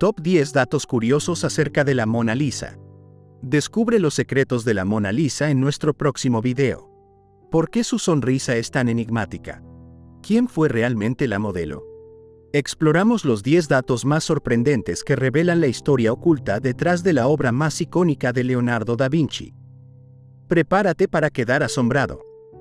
Top 10 datos curiosos acerca de la Mona Lisa. Descubre los secretos de la Mona Lisa en nuestro próximo video. ¿Por qué su sonrisa es tan enigmática? ¿Quién fue realmente la modelo? Exploramos los 10 datos más sorprendentes que revelan la historia oculta detrás de la obra más icónica de Leonardo da Vinci. Prepárate para quedar asombrado.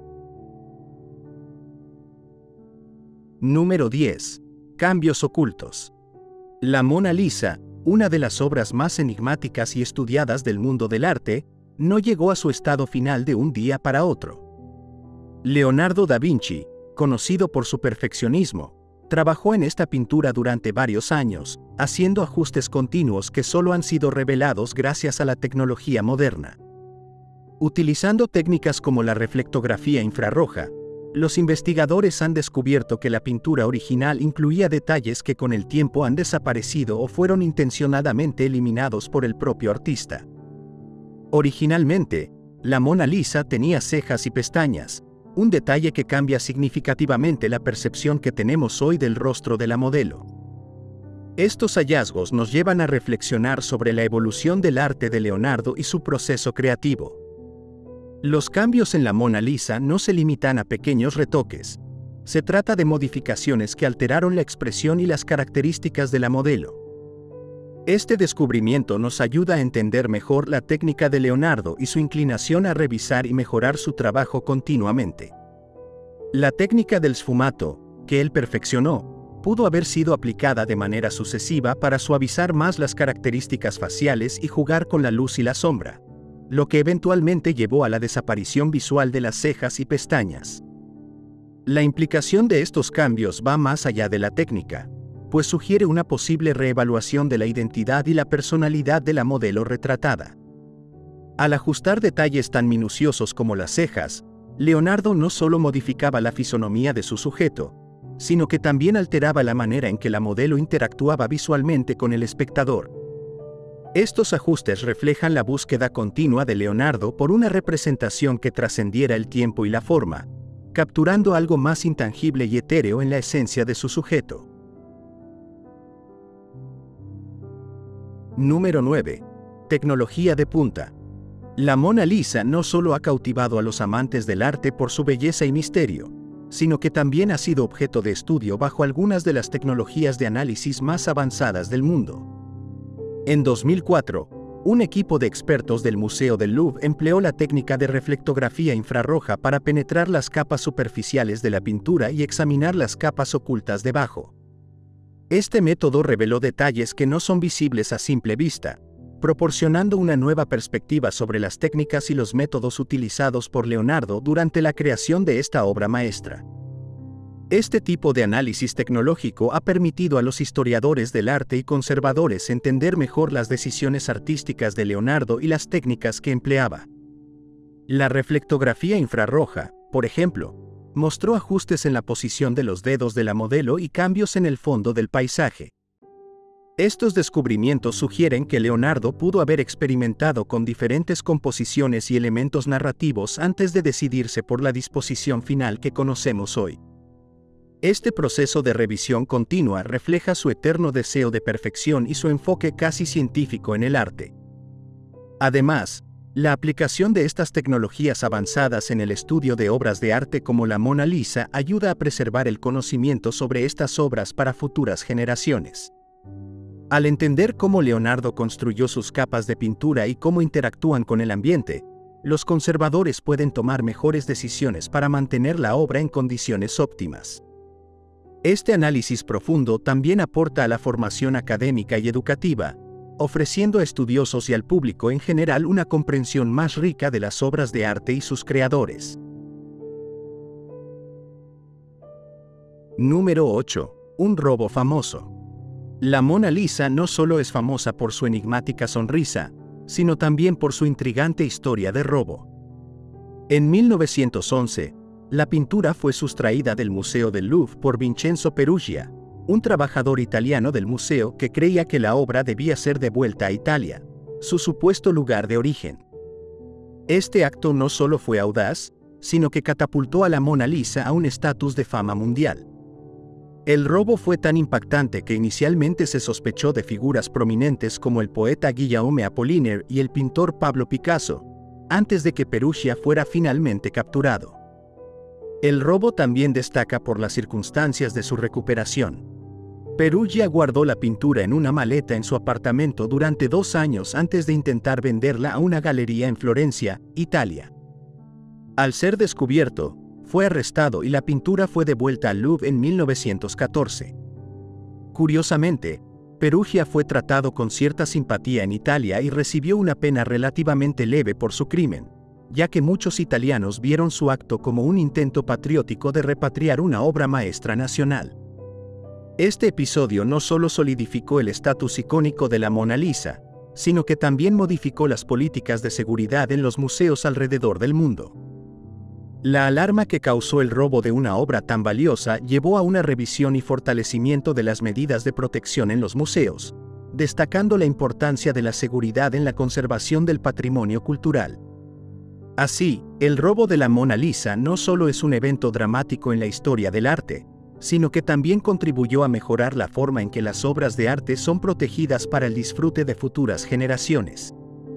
Número 10. Cambios ocultos. La Mona Lisa, una de las obras más enigmáticas y estudiadas del mundo del arte, no llegó a su estado final de un día para otro. Leonardo da Vinci, conocido por su perfeccionismo, trabajó en esta pintura durante varios años, haciendo ajustes continuos que solo han sido revelados gracias a la tecnología moderna. Utilizando técnicas como la reflectografía infrarroja, los investigadores han descubierto que la pintura original incluía detalles que con el tiempo han desaparecido o fueron intencionadamente eliminados por el propio artista. Originalmente, la Mona Lisa tenía cejas y pestañas, un detalle que cambia significativamente la percepción que tenemos hoy del rostro de la modelo. Estos hallazgos nos llevan a reflexionar sobre la evolución del arte de Leonardo y su proceso creativo. Los cambios en la Mona Lisa no se limitan a pequeños retoques. Se trata de modificaciones que alteraron la expresión y las características de la modelo. Este descubrimiento nos ayuda a entender mejor la técnica de Leonardo y su inclinación a revisar y mejorar su trabajo continuamente. La técnica del sfumato, que él perfeccionó, pudo haber sido aplicada de manera sucesiva para suavizar más las características faciales y jugar con la luz y la sombra, lo que eventualmente llevó a la desaparición visual de las cejas y pestañas. La implicación de estos cambios va más allá de la técnica, pues sugiere una posible reevaluación de la identidad y la personalidad de la modelo retratada. Al ajustar detalles tan minuciosos como las cejas, Leonardo no solo modificaba la fisonomía de su sujeto, sino que también alteraba la manera en que la modelo interactuaba visualmente con el espectador. Estos ajustes reflejan la búsqueda continua de Leonardo por una representación que trascendiera el tiempo y la forma, capturando algo más intangible y etéreo en la esencia de su sujeto. Número 9. Tecnología de punta. La Mona Lisa no solo ha cautivado a los amantes del arte por su belleza y misterio, sino que también ha sido objeto de estudio bajo algunas de las tecnologías de análisis más avanzadas del mundo. En 2004, un equipo de expertos del Museo del Louvre empleó la técnica de reflectografía infrarroja para penetrar las capas superficiales de la pintura y examinar las capas ocultas debajo. Este método reveló detalles que no son visibles a simple vista, proporcionando una nueva perspectiva sobre las técnicas y los métodos utilizados por Leonardo durante la creación de esta obra maestra. Este tipo de análisis tecnológico ha permitido a los historiadores del arte y conservadores entender mejor las decisiones artísticas de Leonardo y las técnicas que empleaba. La reflectografía infrarroja, por ejemplo, mostró ajustes en la posición de los dedos de la modelo y cambios en el fondo del paisaje. Estos descubrimientos sugieren que Leonardo pudo haber experimentado con diferentes composiciones y elementos narrativos antes de decidirse por la disposición final que conocemos hoy. Este proceso de revisión continua refleja su eterno deseo de perfección y su enfoque casi científico en el arte. Además, la aplicación de estas tecnologías avanzadas en el estudio de obras de arte como la Mona Lisa ayuda a preservar el conocimiento sobre estas obras para futuras generaciones. Al entender cómo Leonardo construyó sus capas de pintura y cómo interactúan con el ambiente, los conservadores pueden tomar mejores decisiones para mantener la obra en condiciones óptimas. Este análisis profundo también aporta a la formación académica y educativa, ofreciendo a estudiosos y al público en general una comprensión más rica de las obras de arte y sus creadores. Número 8. Un robo famoso. La Mona Lisa no solo es famosa por su enigmática sonrisa, sino también por su intrigante historia de robo. En 1911, la pintura fue sustraída del Museo del Louvre por Vincenzo Peruggia, un trabajador italiano del museo que creía que la obra debía ser devuelta a Italia, su supuesto lugar de origen. Este acto no solo fue audaz, sino que catapultó a la Mona Lisa a un estatus de fama mundial. El robo fue tan impactante que inicialmente se sospechó de figuras prominentes como el poeta Guillaume Apollinaire y el pintor Pablo Picasso, antes de que Perugia fuera finalmente capturado. El robo también destaca por las circunstancias de su recuperación. Perugia guardó la pintura en una maleta en su apartamento durante 2 años antes de intentar venderla a una galería en Florencia, Italia. Al ser descubierto, fue arrestado y la pintura fue devuelta al Louvre en 1914. Curiosamente, Perugia fue tratado con cierta simpatía en Italia y recibió una pena relativamente leve por su crimen, ya que muchos italianos vieron su acto como un intento patriótico de repatriar una obra maestra nacional. Este episodio no solo solidificó el estatus icónico de la Mona Lisa, sino que también modificó las políticas de seguridad en los museos alrededor del mundo. La alarma que causó el robo de una obra tan valiosa llevó a una revisión y fortalecimiento de las medidas de protección en los museos, destacando la importancia de la seguridad en la conservación del patrimonio cultural. Así, el robo de la Mona Lisa no solo es un evento dramático en la historia del arte, sino que también contribuyó a mejorar la forma en que las obras de arte son protegidas para el disfrute de futuras generaciones.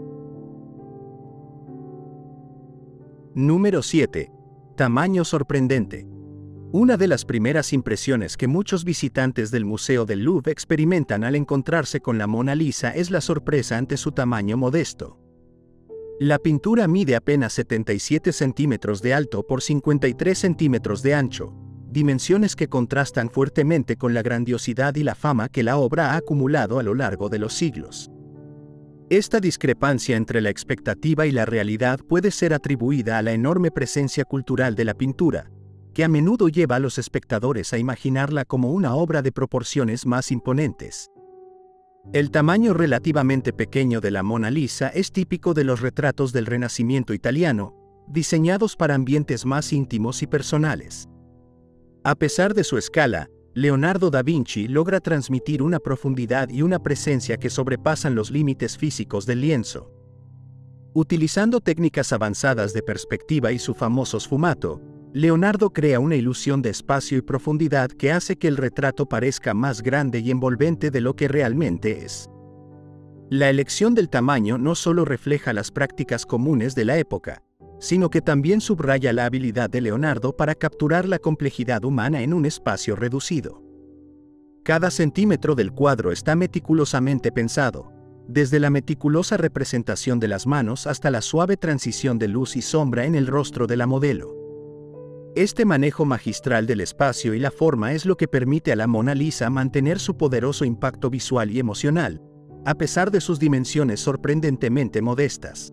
Número 7. Tamaño sorprendente. Una de las primeras impresiones que muchos visitantes del Museo del Louvre experimentan al encontrarse con la Mona Lisa es la sorpresa ante su tamaño modesto. La pintura mide apenas 77 centímetros de alto por 53 centímetros de ancho, dimensiones que contrastan fuertemente con la grandiosidad y la fama que la obra ha acumulado a lo largo de los siglos. Esta discrepancia entre la expectativa y la realidad puede ser atribuida a la enorme presencia cultural de la pintura, que a menudo lleva a los espectadores a imaginarla como una obra de proporciones más imponentes. El tamaño relativamente pequeño de la Mona Lisa es típico de los retratos del Renacimiento italiano, diseñados para ambientes más íntimos y personales. A pesar de su escala, Leonardo da Vinci logra transmitir una profundidad y una presencia que sobrepasan los límites físicos del lienzo. Utilizando técnicas avanzadas de perspectiva y su famoso sfumato, Leonardo crea una ilusión de espacio y profundidad que hace que el retrato parezca más grande y envolvente de lo que realmente es. La elección del tamaño no solo refleja las prácticas comunes de la época, sino que también subraya la habilidad de Leonardo para capturar la complejidad humana en un espacio reducido. Cada centímetro del cuadro está meticulosamente pensado, desde la meticulosa representación de las manos hasta la suave transición de luz y sombra en el rostro de la modelo. Este manejo magistral del espacio y la forma es lo que permite a la Mona Lisa mantener su poderoso impacto visual y emocional, a pesar de sus dimensiones sorprendentemente modestas.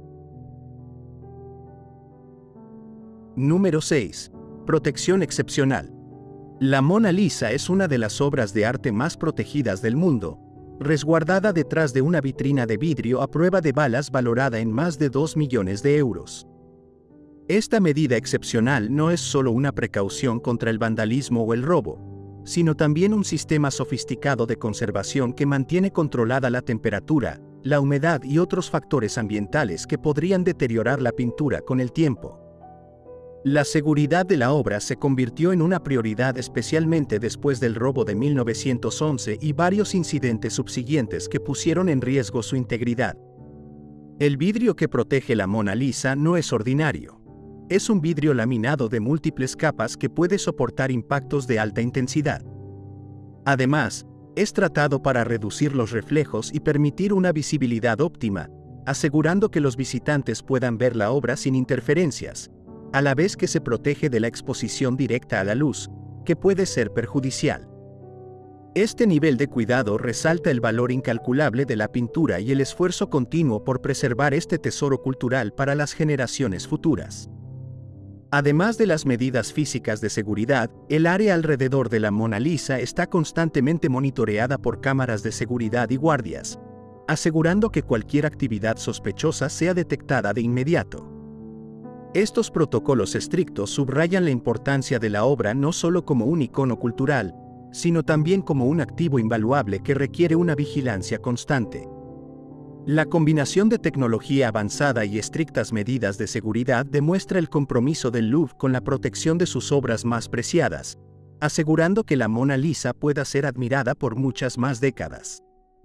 Número 6. Protección excepcional. La Mona Lisa es una de las obras de arte más protegidas del mundo, resguardada detrás de una vitrina de vidrio a prueba de balas valorada en más de 2 millones de euros. Esta medida excepcional no es solo una precaución contra el vandalismo o el robo, sino también un sistema sofisticado de conservación que mantiene controlada la temperatura, la humedad y otros factores ambientales que podrían deteriorar la pintura con el tiempo. La seguridad de la obra se convirtió en una prioridad especialmente después del robo de 1911 y varios incidentes subsiguientes que pusieron en riesgo su integridad. El vidrio que protege la Mona Lisa no es ordinario. Es un vidrio laminado de múltiples capas que puede soportar impactos de alta intensidad. Además, es tratado para reducir los reflejos y permitir una visibilidad óptima, asegurando que los visitantes puedan ver la obra sin interferencias, a la vez que se protege de la exposición directa a la luz, que puede ser perjudicial. Este nivel de cuidado resalta el valor incalculable de la pintura y el esfuerzo continuo por preservar este tesoro cultural para las generaciones futuras. Además de las medidas físicas de seguridad, el área alrededor de la Mona Lisa está constantemente monitoreada por cámaras de seguridad y guardias, asegurando que cualquier actividad sospechosa sea detectada de inmediato. Estos protocolos estrictos subrayan la importancia de la obra no solo como un icono cultural, sino también como un activo invaluable que requiere una vigilancia constante. La combinación de tecnología avanzada y estrictas medidas de seguridad demuestra el compromiso del Louvre con la protección de sus obras más preciadas, asegurando que la Mona Lisa pueda ser admirada por muchas más décadas.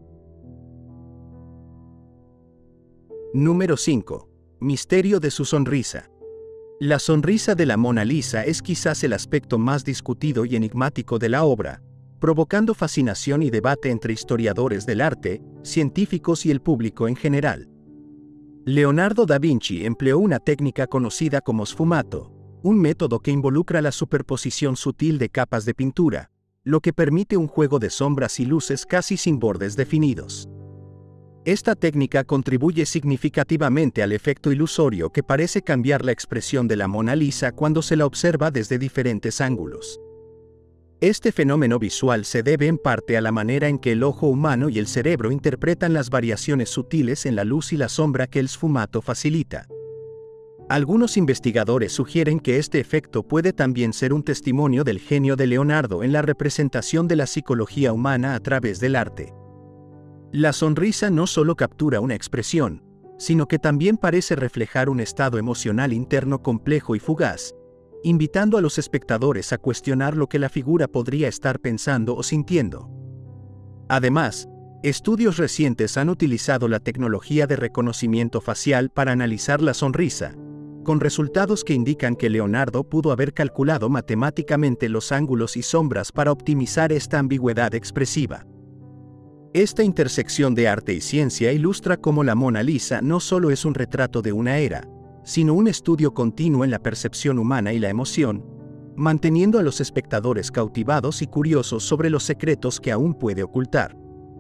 Número 5. Misterio de su sonrisa. La sonrisa de la Mona Lisa es quizás el aspecto más discutido y enigmático de la obra, provocando fascinación y debate entre historiadores del arte, científicos y el público en general. Leonardo da Vinci empleó una técnica conocida como sfumato, un método que involucra la superposición sutil de capas de pintura, lo que permite un juego de sombras y luces casi sin bordes definidos. Esta técnica contribuye significativamente al efecto ilusorio que parece cambiar la expresión de la Mona Lisa cuando se la observa desde diferentes ángulos. Este fenómeno visual se debe en parte a la manera en que el ojo humano y el cerebro interpretan las variaciones sutiles en la luz y la sombra que el sfumato facilita. Algunos investigadores sugieren que este efecto puede también ser un testimonio del genio de Leonardo en la representación de la psicología humana a través del arte. La sonrisa no solo captura una expresión, sino que también parece reflejar un estado emocional interno complejo y fugaz, invitando a los espectadores a cuestionar lo que la figura podría estar pensando o sintiendo. Además, estudios recientes han utilizado la tecnología de reconocimiento facial para analizar la sonrisa, con resultados que indican que Leonardo pudo haber calculado matemáticamente los ángulos y sombras para optimizar esta ambigüedad expresiva. Esta intersección de arte y ciencia ilustra cómo la Mona Lisa no solo es un retrato de una era, sino un estudio continuo en la percepción humana y la emoción, manteniendo a los espectadores cautivados y curiosos sobre los secretos que aún puede ocultar.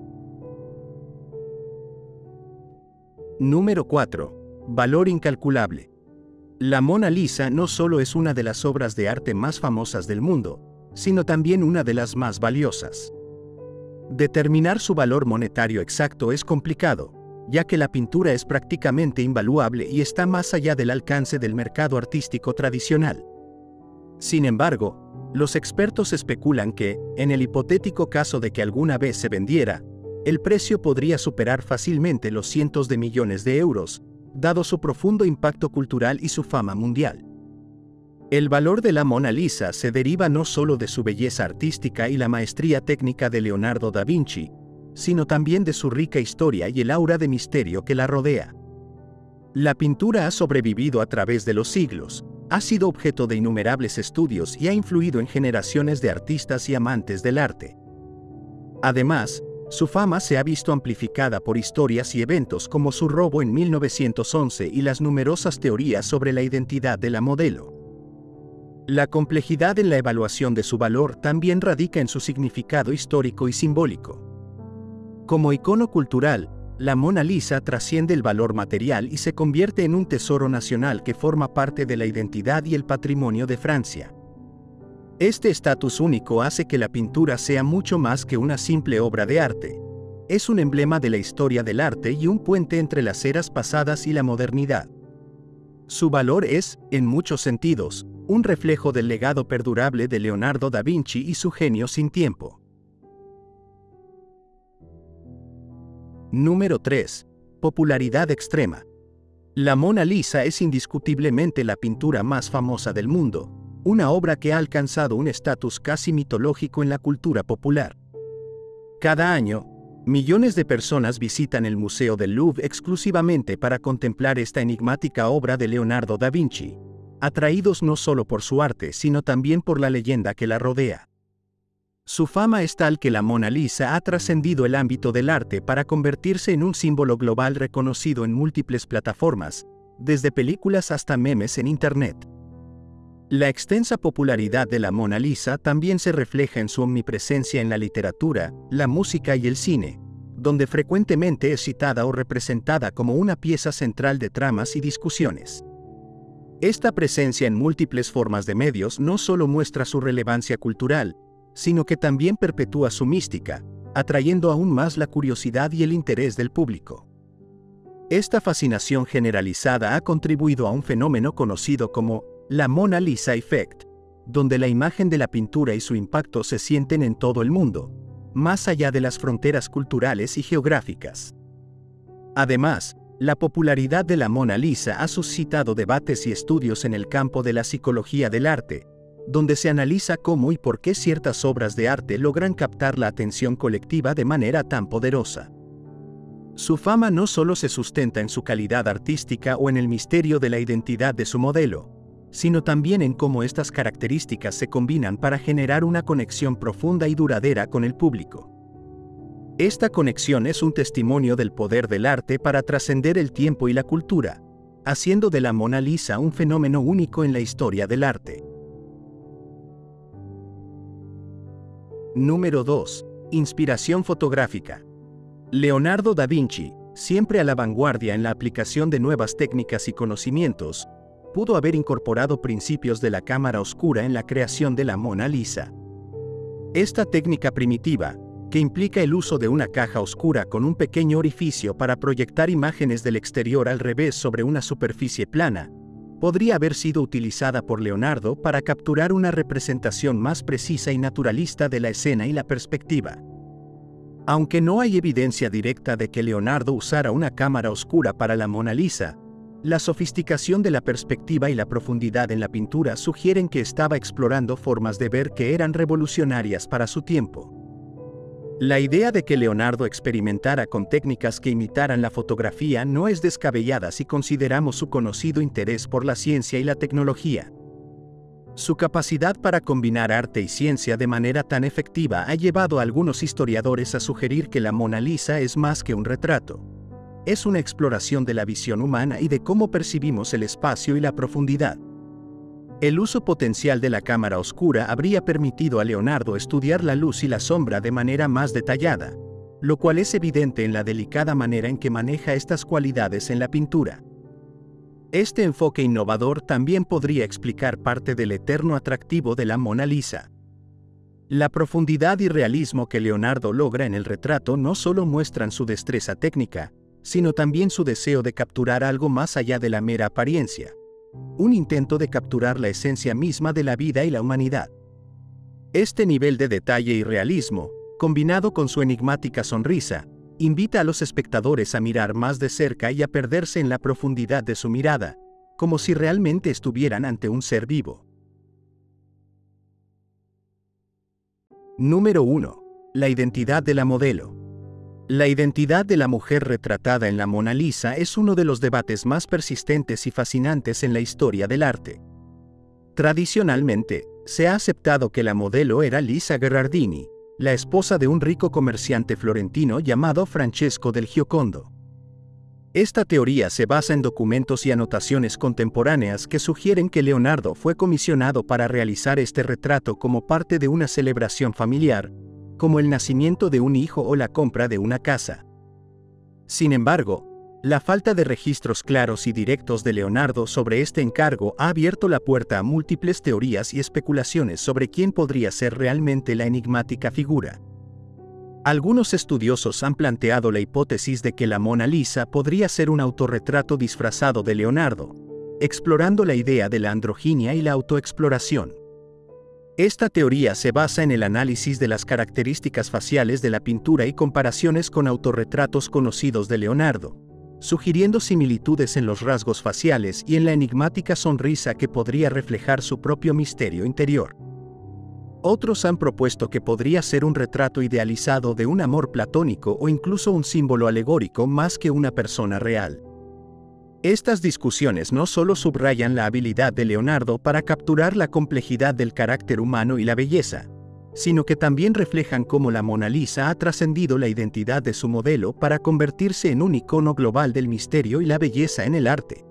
Número 4. Valor incalculable. La Mona Lisa no solo es una de las obras de arte más famosas del mundo, sino también una de las más valiosas. Determinar su valor monetario exacto es complicado, ya que la pintura es prácticamente invaluable y está más allá del alcance del mercado artístico tradicional. Sin embargo, los expertos especulan que, en el hipotético caso de que alguna vez se vendiera, el precio podría superar fácilmente los cientos de millones de euros, dado su profundo impacto cultural y su fama mundial. El valor de la Mona Lisa se deriva no solo de su belleza artística y la maestría técnica de Leonardo da Vinci, sino también de su rica historia y el aura de misterio que la rodea. La pintura ha sobrevivido a través de los siglos, ha sido objeto de innumerables estudios y ha influido en generaciones de artistas y amantes del arte. Además, su fama se ha visto amplificada por historias y eventos como su robo en 1911 y las numerosas teorías sobre la identidad de la modelo. La complejidad en la evaluación de su valor también radica en su significado histórico y simbólico. Como icono cultural, la Mona Lisa trasciende el valor material y se convierte en un tesoro nacional que forma parte de la identidad y el patrimonio de Francia. Este estatus único hace que la pintura sea mucho más que una simple obra de arte. Es un emblema de la historia del arte y un puente entre las eras pasadas y la modernidad. Su valor es, en muchos sentidos, un reflejo del legado perdurable de Leonardo da Vinci y su genio sin tiempo. Número 3. Popularidad extrema. La Mona Lisa es indiscutiblemente la pintura más famosa del mundo, una obra que ha alcanzado un estatus casi mitológico en la cultura popular. Cada año, millones de personas visitan el Museo del Louvre exclusivamente para contemplar esta enigmática obra de Leonardo da Vinci, atraídos no solo por su arte, sino también por la leyenda que la rodea. Su fama es tal que la Mona Lisa ha trascendido el ámbito del arte para convertirse en un símbolo global reconocido en múltiples plataformas, desde películas hasta memes en Internet. La extensa popularidad de la Mona Lisa también se refleja en su omnipresencia en la literatura, la música y el cine, donde frecuentemente es citada o representada como una pieza central de tramas y discusiones. Esta presencia en múltiples formas de medios no solo muestra su relevancia cultural, sino que también perpetúa su mística, atrayendo aún más la curiosidad y el interés del público. Esta fascinación generalizada ha contribuido a un fenómeno conocido como la Mona Lisa Effect, donde la imagen de la pintura y su impacto se sienten en todo el mundo, más allá de las fronteras culturales y geográficas. Además, la popularidad de la Mona Lisa ha suscitado debates y estudios en el campo de la psicología del arte, donde se analiza cómo y por qué ciertas obras de arte logran captar la atención colectiva de manera tan poderosa. Su fama no solo se sustenta en su calidad artística o en el misterio de la identidad de su modelo, sino también en cómo estas características se combinan para generar una conexión profunda y duradera con el público. Esta conexión es un testimonio del poder del arte para trascender el tiempo y la cultura, haciendo de la Mona Lisa un fenómeno único en la historia del arte. Número 2. Inspiración fotográfica. Leonardo da Vinci, siempre a la vanguardia en la aplicación de nuevas técnicas y conocimientos, pudo haber incorporado principios de la cámara oscura en la creación de la Mona Lisa. Esta técnica primitiva, que implica el uso de una caja oscura con un pequeño orificio para proyectar imágenes del exterior al revés sobre una superficie plana, podría haber sido utilizada por Leonardo para capturar una representación más precisa y naturalista de la escena y la perspectiva. Aunque no hay evidencia directa de que Leonardo usara una cámara oscura para la Mona Lisa, la sofisticación de la perspectiva y la profundidad en la pintura sugieren que estaba explorando formas de ver que eran revolucionarias para su tiempo. La idea de que Leonardo experimentara con técnicas que imitaran la fotografía no es descabellada si consideramos su conocido interés por la ciencia y la tecnología. Su capacidad para combinar arte y ciencia de manera tan efectiva ha llevado a algunos historiadores a sugerir que la Mona Lisa es más que un retrato. Es una exploración de la visión humana y de cómo percibimos el espacio y la profundidad. El uso potencial de la cámara oscura habría permitido a Leonardo estudiar la luz y la sombra de manera más detallada, lo cual es evidente en la delicada manera en que maneja estas cualidades en la pintura. Este enfoque innovador también podría explicar parte del eterno atractivo de la Mona Lisa. La profundidad y realismo que Leonardo logra en el retrato no solo muestran su destreza técnica, sino también su deseo de capturar algo más allá de la mera apariencia. Un intento de capturar la esencia misma de la vida y la humanidad. Este nivel de detalle y realismo, combinado con su enigmática sonrisa, invita a los espectadores a mirar más de cerca y a perderse en la profundidad de su mirada, como si realmente estuvieran ante un ser vivo. Número 1. La identidad de la modelo. La identidad de la mujer retratada en la Mona Lisa es uno de los debates más persistentes y fascinantes en la historia del arte. Tradicionalmente, se ha aceptado que la modelo era Lisa Gherardini, la esposa de un rico comerciante florentino llamado Francesco del Giocondo. Esta teoría se basa en documentos y anotaciones contemporáneas que sugieren que Leonardo fue comisionado para realizar este retrato como parte de una celebración familiar, como el nacimiento de un hijo o la compra de una casa. Sin embargo, la falta de registros claros y directos de Leonardo sobre este encargo ha abierto la puerta a múltiples teorías y especulaciones sobre quién podría ser realmente la enigmática figura. Algunos estudiosos han planteado la hipótesis de que la Mona Lisa podría ser un autorretrato disfrazado de Leonardo, explorando la idea de la androginia y la autoexploración. Esta teoría se basa en el análisis de las características faciales de la pintura y comparaciones con autorretratos conocidos de Leonardo, sugiriendo similitudes en los rasgos faciales y en la enigmática sonrisa que podría reflejar su propio misterio interior. Otros han propuesto que podría ser un retrato idealizado de un amor platónico o incluso un símbolo alegórico más que una persona real. Estas discusiones no solo subrayan la habilidad de Leonardo para capturar la complejidad del carácter humano y la belleza, sino que también reflejan cómo la Mona Lisa ha trascendido la identidad de su modelo para convertirse en un icono global del misterio y la belleza en el arte.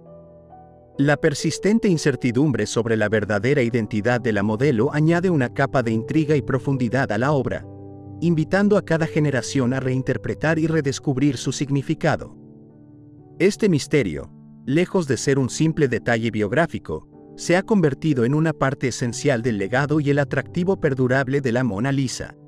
La persistente incertidumbre sobre la verdadera identidad de la modelo añade una capa de intriga y profundidad a la obra, invitando a cada generación a reinterpretar y redescubrir su significado. Este misterio, lejos de ser un simple detalle biográfico, se ha convertido en una parte esencial del legado y el atractivo perdurable de la Mona Lisa.